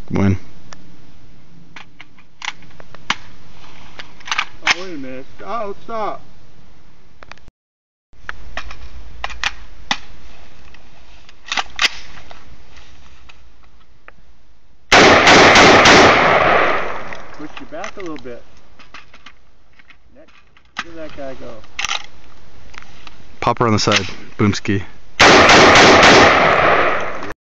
When? Oh, wait a minute. Oh, stop. Push you back a little bit. Where did that guy go? Pop her on the side. Boomski.